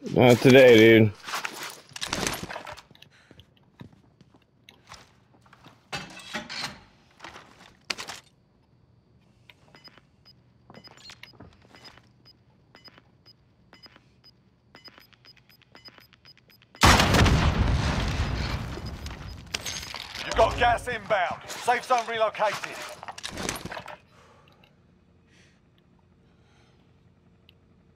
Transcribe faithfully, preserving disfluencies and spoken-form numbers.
Not today, dude. You've got gas inbound. Safe zone relocated.